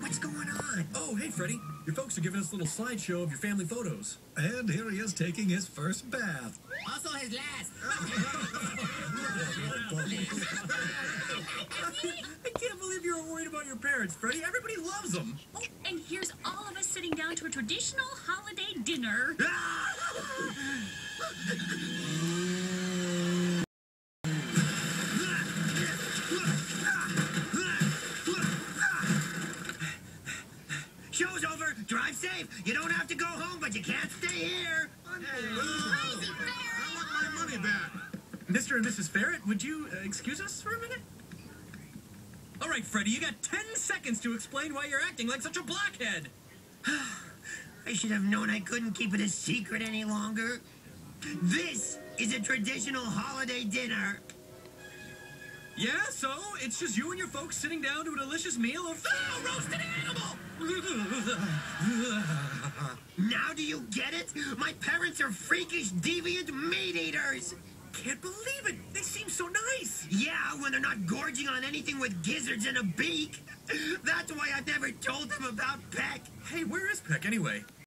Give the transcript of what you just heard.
What's going on? Oh, hey, Freddie. Your folks are giving us a little slideshow of your family photos. And here he is taking his first bath. Also his last. I can't believe you were worried about your parents, Freddie. Everybody loves them. Oh, and here's all of us sitting down to a traditional holiday dinner. Show's over. Drive safe. You don't have to go home, but you can't stay here. Crazy Ferret! I want my money back. Mr. and Mrs. Ferret, would you excuse us for a minute? All right, Freddie, you got 10 seconds to explain why you're acting like such a blockhead. I should have known I couldn't keep it a secret any longer. This is a traditional holiday dinner. Yeah, so it's just you and your folks sitting down to a delicious meal of roasted animal. Now do you get it? My parents are freakish, deviant meat eaters. Can't believe it. They seem so nice. Yeah, when they're not gorging on anything with gizzards and a beak. That's why I've never told them about Peck. Hey, where is Peck anyway?